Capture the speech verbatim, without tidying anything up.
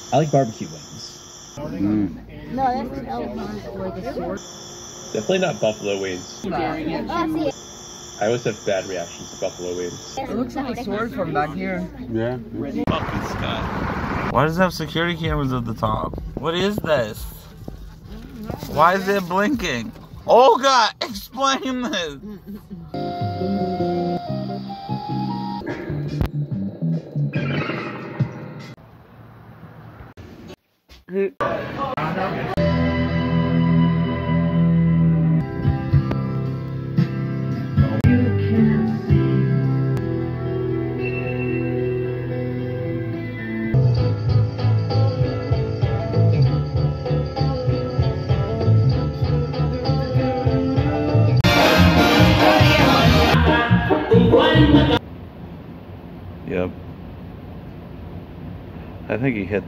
I like barbecue wings. Mm. No, that's an elephant or the sword. Definitely not buffalo wings. Oh, I always have bad reactions to buffalo wings. it looks like a sword from back here. Yeah. Fucking Scott. Why does it have security cameras at the top? What is this? Why is it blinking? Oh God, explain this. Yep. I think he hit